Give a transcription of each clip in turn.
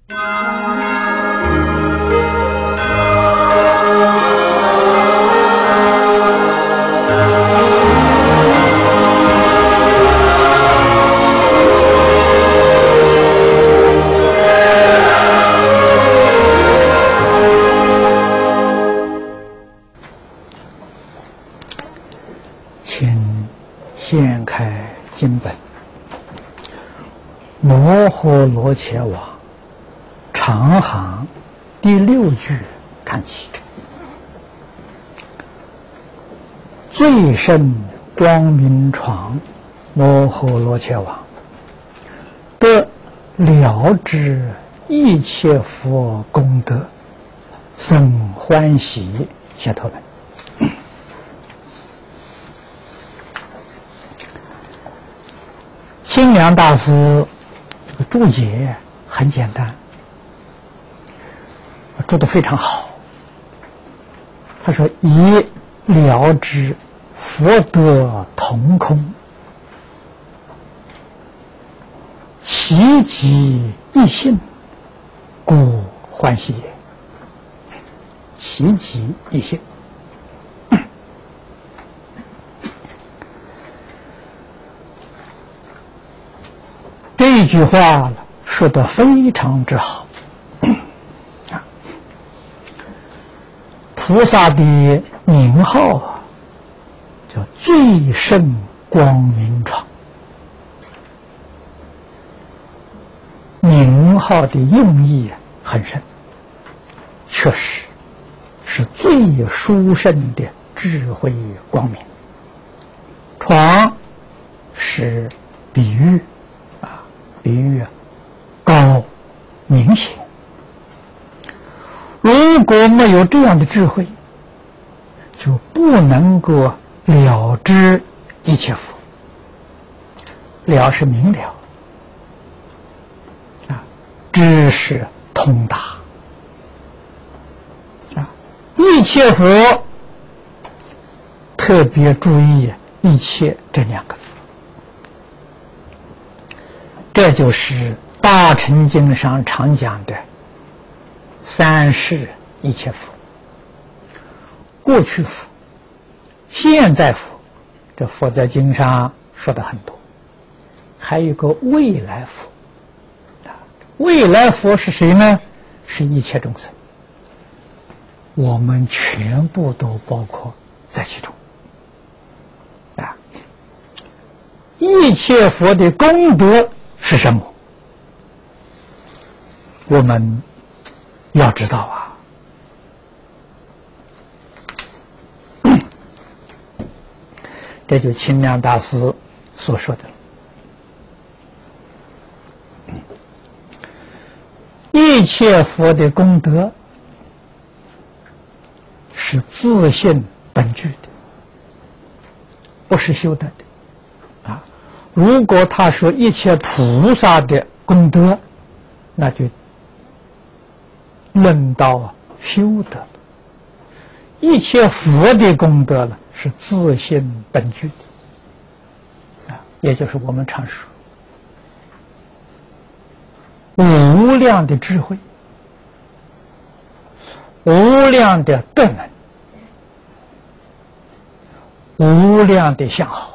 掀开经本，摩诃罗伽王长行第6句看起。最胜光明幢摩诃罗伽王，得了知一切佛功德，生欢喜解脱门。清凉大师这个注解很简单，注得非常好。他说：“以了知佛德同空，其极一性，故欢喜也。”其极一性。这句话说得非常之好。菩萨的名号啊，叫最胜光明幢。名号的用意很深，确实是最殊胜的智慧光明。幢是比喻。比喻高明显，如果没有这样的智慧，就不能够了知一切佛。了是明了，知是通达。一切佛，特别注意“一切”这2个字。这就是大乘经上常讲的三世一切佛，过去佛、现在佛，这佛在经上说的很多，还有一个未来佛。未来佛是谁呢？是一切众生，我们全部都包括在其中。一切佛的功德是什么？我们要知道啊。这就清凉大师所说的，一切佛的功德是自性本具的，不是修得的。如果他说一切菩萨的功德，那就论到修德了。一切佛的功德呢，是自性本具的，也就是我们常说无量的智慧、无量的德能、无量的相好。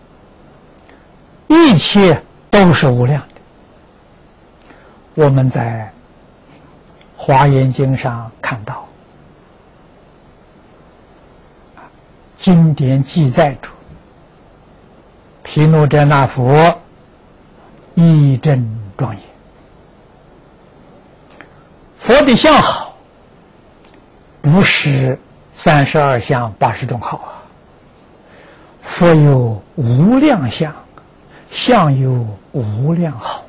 一切都是无量的。我们在《华严经》上看到，经典记载着毗卢遮那佛一真庄严，佛的相好不是32相80种好啊，佛有无量相，相有无量好。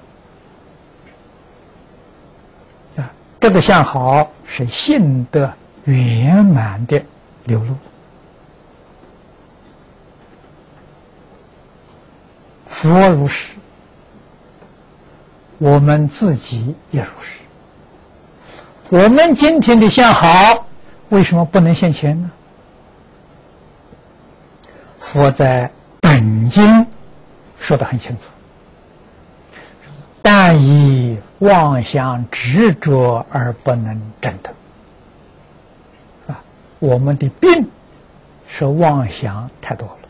这个相好是性德圆满的流露。佛如是，我们自己也如是。我们今天的相好，为什么不能现前呢？佛在本经说得很清楚，但以妄想执着而不能证得。我们的病是妄想太多了，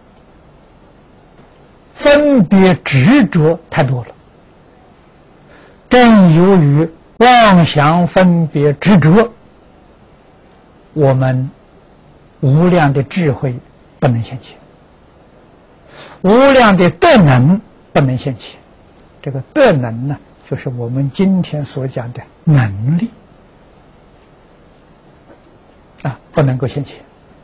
分别执着太多了。正由于妄想分别执着，我们无量的智慧不能现前，无量的德能不能现前。这个德能呢，就是我们今天所讲的能力不能够现前。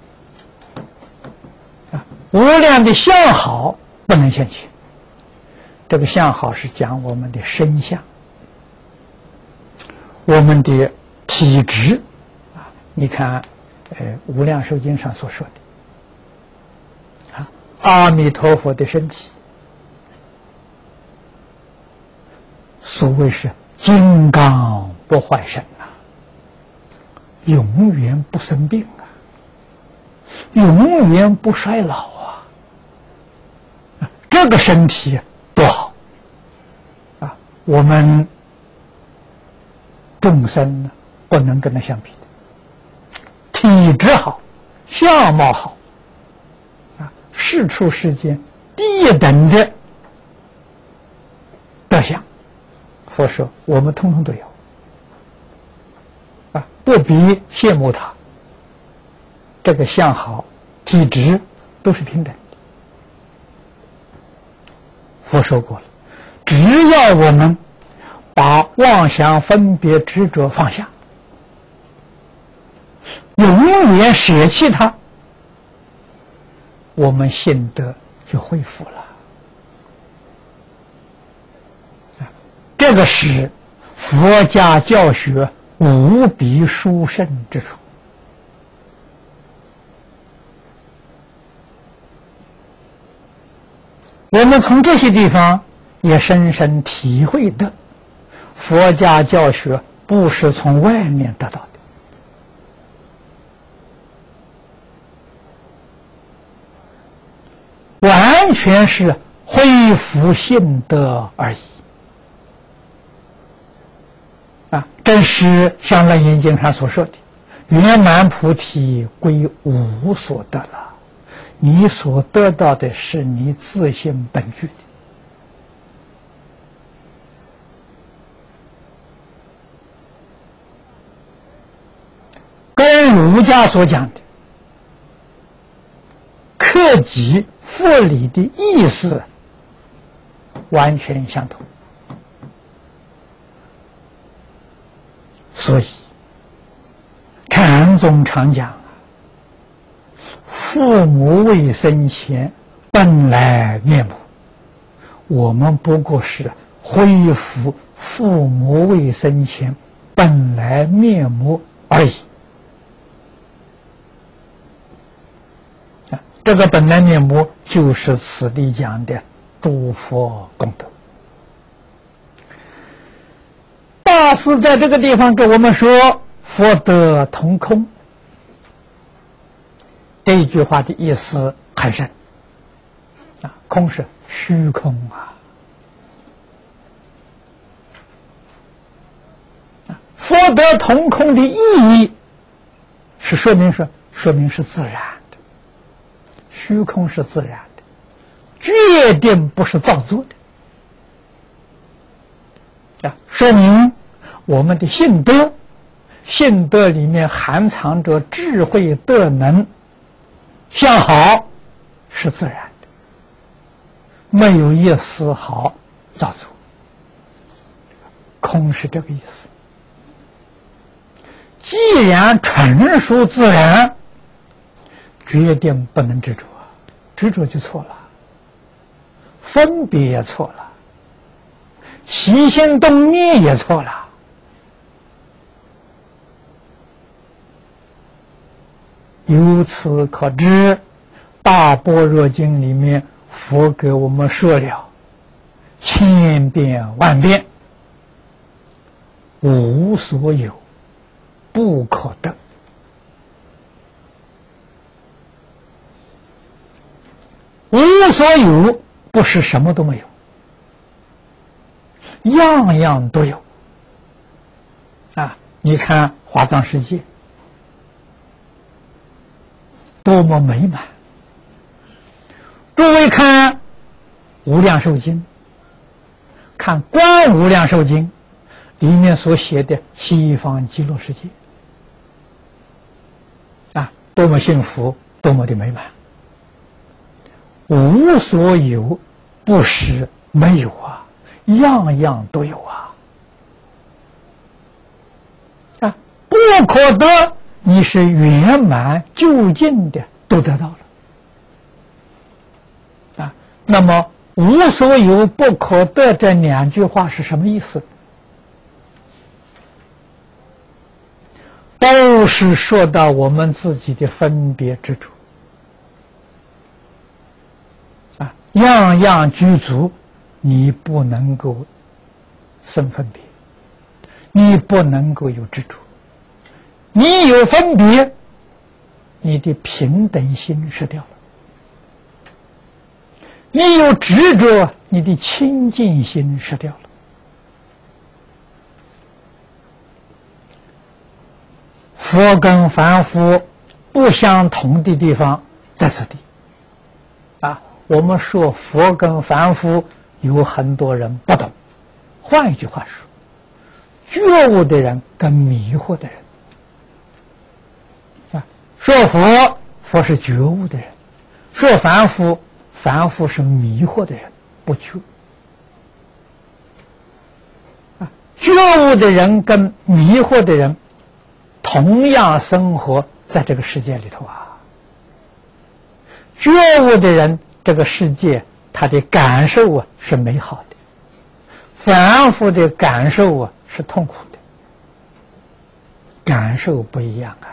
无量的相好不能现前。这个相好是讲我们的身相，我们的体质你看无量寿经上所说的阿弥陀佛的身体，所谓是金刚不坏身永远不生病永远不衰老这个身体多好我们众生不能跟他相比的。体质好，相貌好世出世间第一等的德相，佛说我们通通都有不必羡慕他。这个相好体质都是平等的。佛说过了，只要我们把妄想分别执着放下，永远舍弃它，我们心得就恢复了。这个是佛家教学无比殊胜之处。我们从这些地方也深深体会到，佛家教学不是从外面得到的，完全是恢复性德而已。正是像《楞严经》上所说的，圆满菩提归无所得了。你所得到的是你自性本具的。跟儒家所讲的克己复礼的意思完全相同。所以禅宗常讲，父母未生前本来面目，我们不过是恢复父母未生前本来面目而已。这个本来面目就是此地讲的诸佛功德。大师在这个地方给我们说佛德同空，这一句话的意思很深空是虚空佛德同空的意义是说明是自然的，虚空是自然的，决定不是造作的说明我们的性德，性德里面含藏着智慧德能相好，是自然的，没有一丝毫造作。空是这个意思。既然纯属自然，决定不能执着，执着就错了，分别也错了，起心动念也错了。由此可知，《大般若经》里面佛给我们说了千遍万遍，无所有不可得。无所有不是什么都没有，样样都有， 啊！你看华藏世界多么美满！诸位看《无量寿经》，看《观无量寿经》里面所写的西方极乐世界啊，多么幸福，多么的美满！无所有，不是没有啊，样样都有啊！啊，不可得，你是圆满究竟的都得到了。那么无所有不可得这两句话是什么意思？都是说到我们自己的分别执着啊，样样具足，你不能够生分别，你不能够有执着，你有分别，你的平等心失掉了。你有执着，你的清净心失掉了。佛跟凡夫不相同的地方在此地。啊，我们说佛跟凡夫有很多人不懂。换一句话说，觉悟的人跟迷惑的人。啊，说佛，佛是觉悟的人；说凡夫，凡夫是迷惑的人，不觉。觉悟的人跟迷惑的人同样生活在这个世界里头啊。觉悟的人，这个世界他的感受啊是美好的，凡夫的感受啊是痛苦的，感受不一样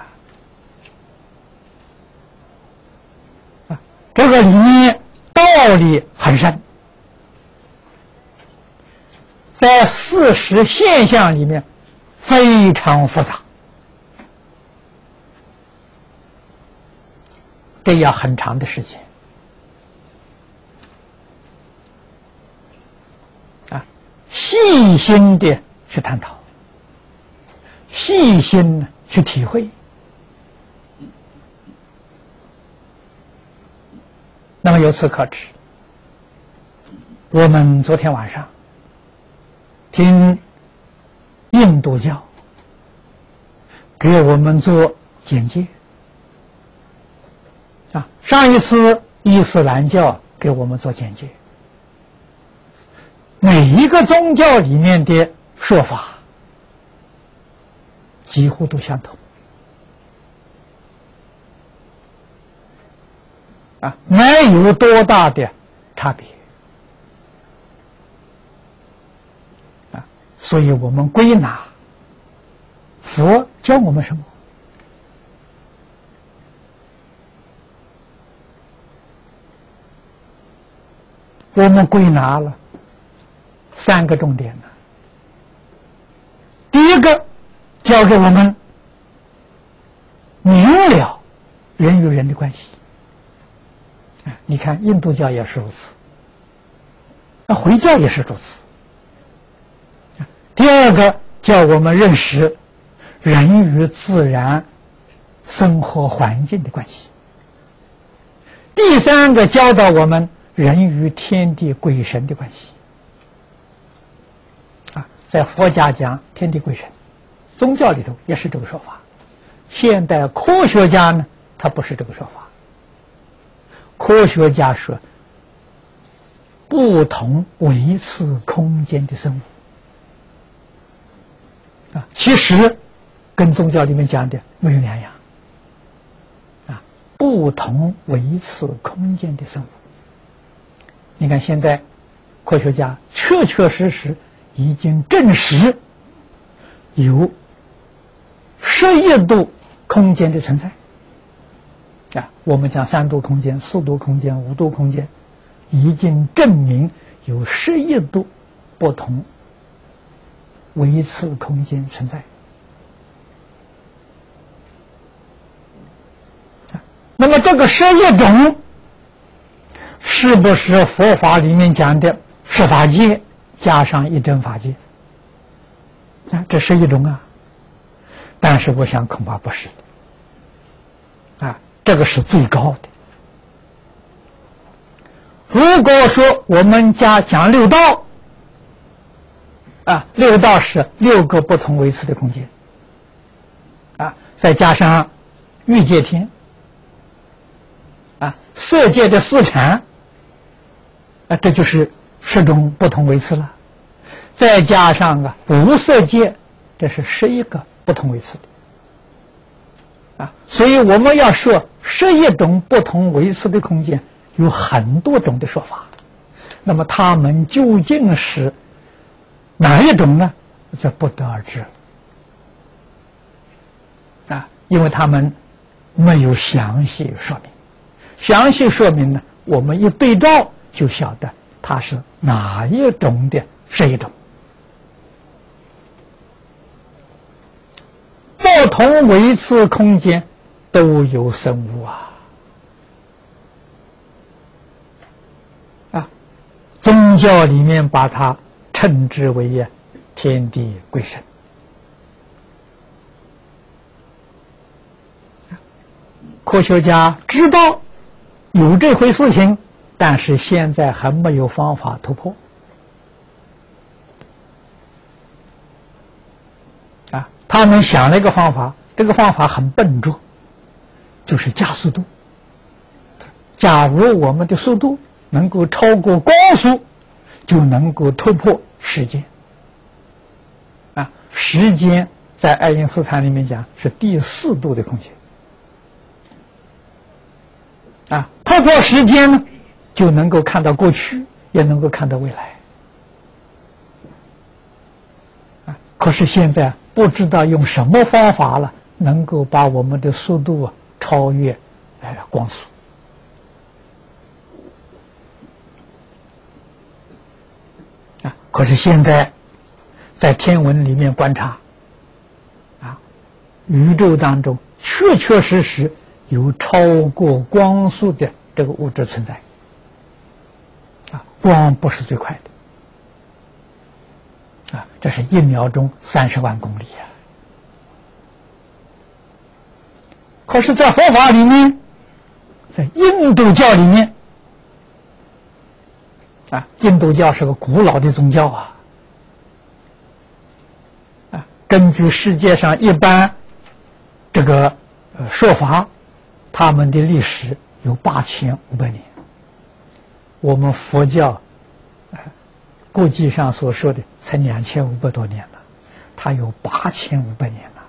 啊。这个里面道理很深，在事实现象里面非常复杂，这要很长的时间啊，细心的去探讨，细心去体会。那么由此可知，我们昨天晚上听印度教给我们做简介啊，上一次伊斯兰教给我们做简介，每一个宗教里面的说法几乎都相同啊，没有多大的差别啊，所以我们归纳佛教我们什么？我们归纳了3个重点呢。第一个，教给我们明了人与人的关系。你看，印度教也是如此，回教也是如此。第二个，叫我们认识人与自然生活环境的关系。第三个，教导我们人与天地鬼神的关系。在佛家讲天地鬼神，宗教里头也是这个说法。现代科学家呢，他不是这个说法。科学家说，不同维次空间的生物其实跟宗教里面讲的没有两样不同维次空间的生物。你看现在科学家确确实实已经证实有11亿度空间的存在我们讲3度空间、4度空间、5度空间，已经证明有11亿度不同维次空间存在那么这个11亿种是不是佛法里面讲的十法界加上一真法界这11种但是我想恐怕不是啊，这个是最高的。如果说我们讲六道啊，六道是6个不同维次的空间啊，再加上欲界天啊，色界的4禅啊，这就是10种不同维次了。再加上无色界，这是11个不同维次的啊，所以我们要说11种不同维次的空间，有很多种的说法。那么它们究竟是哪一种呢？这不得而知啊，因为他们没有详细说明。详细说明呢，我们一对照就晓得它是哪一种的11种。不同维次空间都有生物啊，宗教里面把它称之为天地鬼神。科学家知道有这回事情，但是现在还没有方法突破啊。他们想了一个方法，这个方法很笨拙，就是加速度。假如我们的速度能够超过光速，就能够突破时间啊。时间在爱因斯坦里面讲是第4度的空间啊，突破时间呢，就能够看到过去，也能够看到未来啊。可是现在不知道用什么方法了，能够把我们的速度超越光速啊。可是现在在天文里面观察啊，宇宙当中确确实实有超过光速的这个物质存在啊，光不是最快的啊，这是1秒钟30万公里啊。可是，在佛法里面，在印度教里面啊，印度教是个古老的宗教啊，根据世界上一般这个说法，他们的历史有8500年。我们佛教国际上所说的才2500多年了，它有8500年了。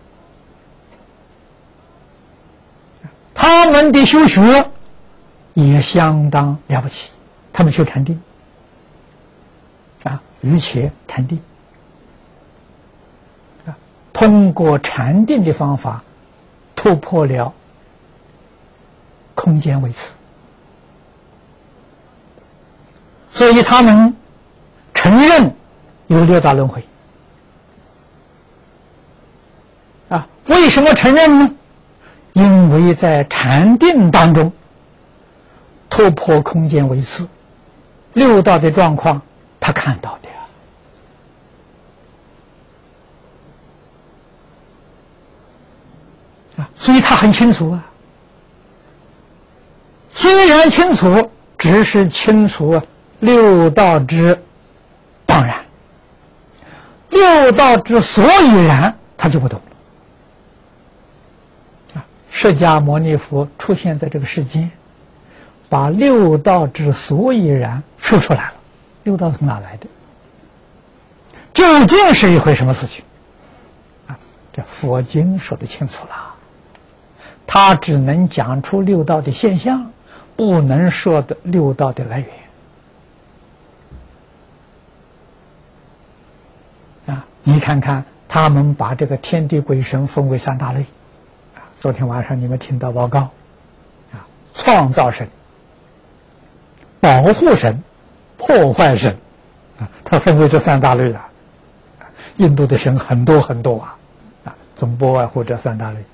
他们的修学也相当了不起，他们修禅定啊，瑜伽禅定啊，通过禅定的方法突破了空间维次，所以他们承认有6道轮回啊。为什么承认呢？因为在禅定当中突破空间维次，6道的状况他看到的啊，所以他很清楚啊。虽然清楚，只是清楚6道之当然，6道之所以然，他就不懂啊。释迦牟尼佛出现在这个世间，把6道之所以然说出来了。6道从哪来的？究竟是一回什么事情啊？这佛经说得清楚了，他只能讲出6道的现象，不能说的6道的来源啊！你看看，他们把这个天地鬼神分为3大类啊。昨天晚上你们听到报告啊，创造神、保护神、破坏神啊，它分为这3大类啊。印度的神很多很多啊，总不外乎这3大类。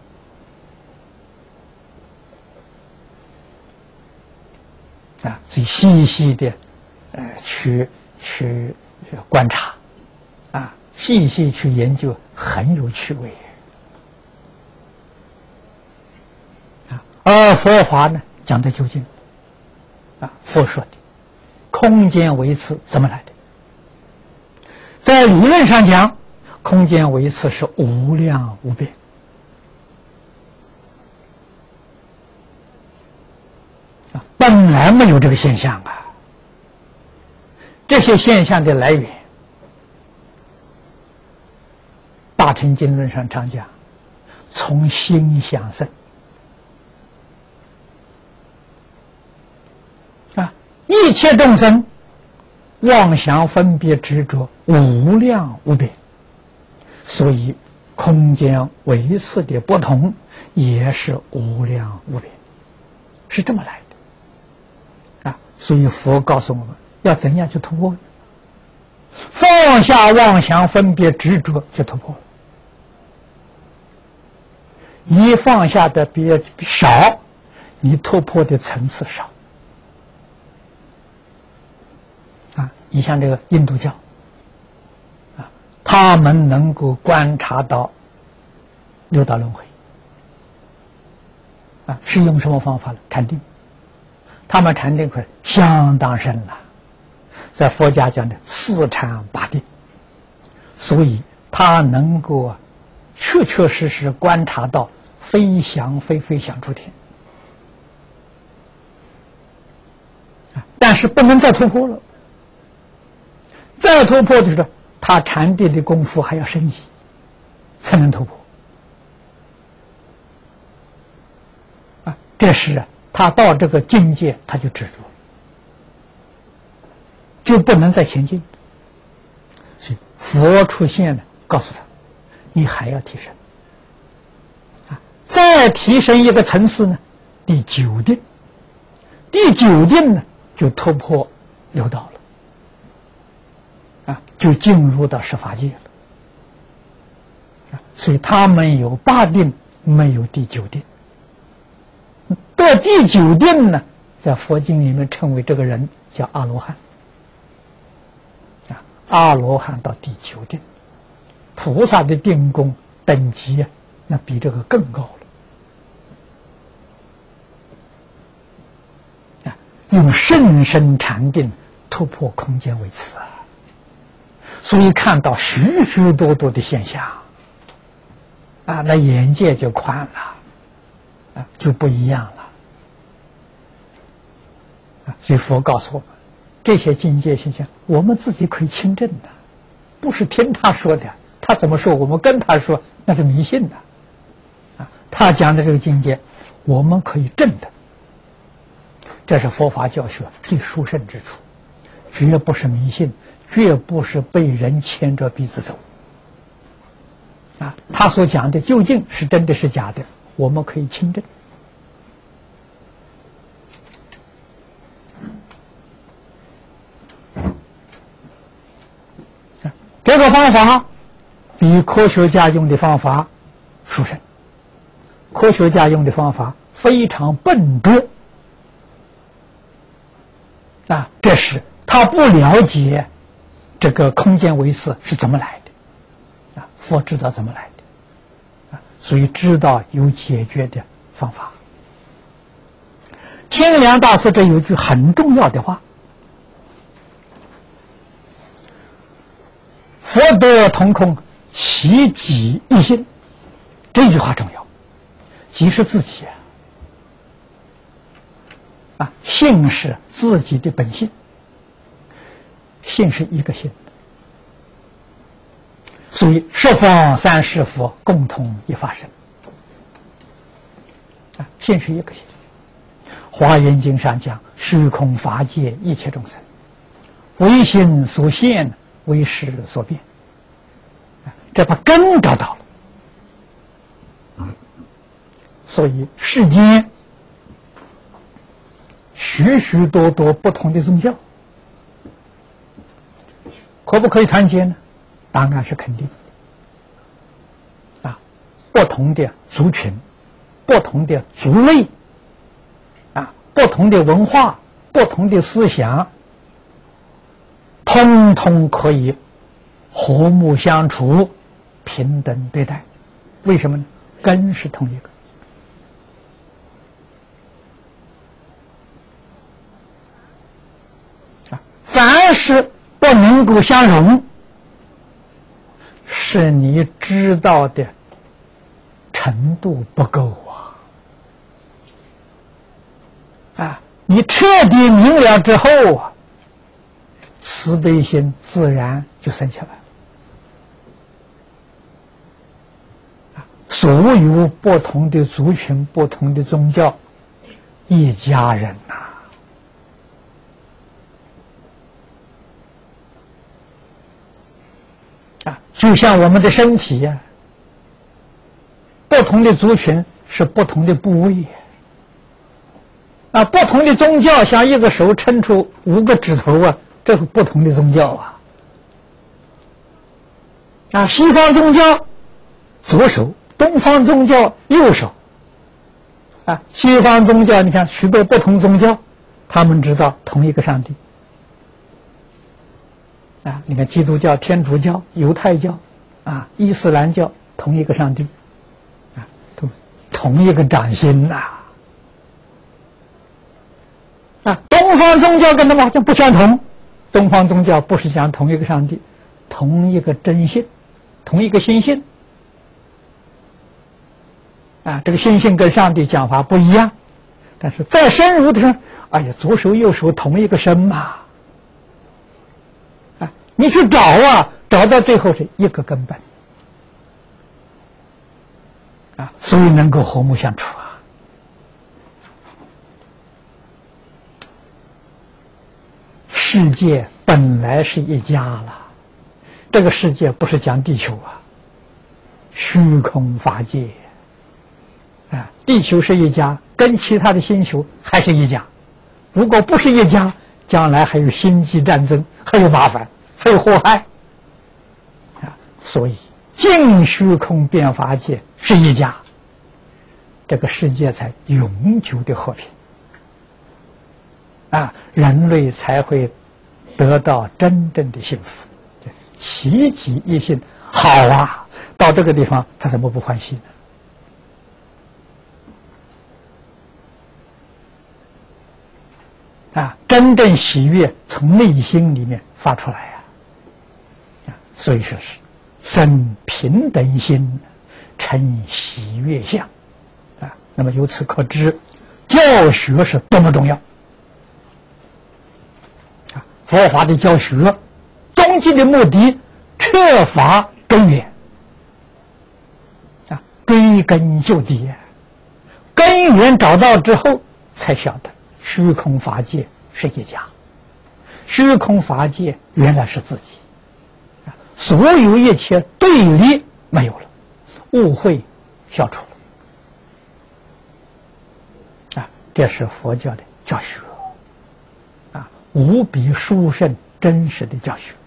啊，所以细细的，去观察，啊，细细去研究，很有趣味。 而佛法呢讲的究竟佛说的空间维次怎么来的？在理论上讲，空间维次是无量无边。本来没有这个现象啊！这些现象的来源，《大乘经论》上常讲，从心想生一切众生妄想分别执着无量无边，所以空间维次的不同也是无量无边，是这么来的。所以佛告诉我们要怎样去突破呢？放下妄想分别执着就突破了。你放下的比少，你突破的层次少。你像这个印度教他们能够观察到六道轮回是用什么方法呢？禅定。他们禅定会相当深了，在佛家讲的四禅八定，所以他能够确确实实观察到飞翔出天，但是不能再突破了。再突破的时候，他禅定的功夫还要升级，才能突破。这是他到这个境界，他就执着，就不能再前进。所以佛出现了，告诉他，你还要提升，再提升一个层次呢，第九定。第九定呢，就突破六道了，就进入到十法界了。所以他们有八定，没有第九定。到第九定呢，在佛经里面称为这个人叫阿罗汉。阿罗汉到第九定，菩萨的定功等级那比这个更高了。用甚深禅定突破空间维次所以看到许许多多的现象那眼界就宽了就不一样了。所以佛告诉我们，这些境界现象我们自己可以亲证的，不是听他说的，他怎么说我们跟他说那是迷信的他讲的这个境界我们可以证的，这是佛法教学最殊胜之处，绝不是迷信，绝不是被人牵着鼻子走他所讲的究竟是真的是假的，我们可以亲证。这个方法比科学家用的方法殊胜。科学家用的方法非常笨拙这是他不了解这个空间维次是怎么来的佛知道怎么来的所以知道有解决的方法。清凉大师这有句很重要的话，佛得同空，其己一心。这句话重要，即是自己性是自己的本性，性是一个性，所以十方三世佛共同一法身性是一个性。华严经上讲，虚空法界一切众生，唯心所现，为识所变，这把根找到了。所以世间许许多多不同的宗教，可不可以团结呢？答案是肯定的。不同的族群，不同的族类，不同的文化，不同的思想，通通可以和睦相处，平等对待。为什么呢？根是同一个凡是不能够相容，是你知道的程度不够啊！你彻底明了之后啊，慈悲心自然就生起来了。所有不同的族群、不同的宗教，一家人呐。就像我们的身体呀，不同的族群是不同的部位不同的宗教像一个手抻出5个指头这是不同的宗教西方宗教左手，东方宗教右手西方宗教你看许多不同宗教，他们知道同一个上帝你看基督教、天主教、犹太教伊斯兰教同一个上帝同一个掌心东方宗教跟他们好像不相同，东方宗教不是讲同一个上帝，同一个真性，同一个心性这个心性跟上帝讲法不一样，但是再深入的是，哎呀，左手右手同一个身嘛你去找找到最后是一个根本所以能够和睦相处世界本来是一家了，这个世界不是讲地球虚空法界地球是一家，跟其他的星球还是一家。如果不是一家，将来还有星际战争，还有麻烦，还有祸害所以净虚空变法界是一家，这个世界才永久的和平人类才会得到真正的幸福。齐己一心，好到这个地方他怎么不欢喜呢？真正喜悦从内心里面发出来所以说是生平等心，成喜悦相那么由此可知，教学是多么重要佛法的教学终极的目的，彻法根源追根究底根源找到之后，才晓得虚空法界是一家，虚空法界原来是自己所有一切对立没有了，误会消除了这是佛教的教学无比殊胜真实的教学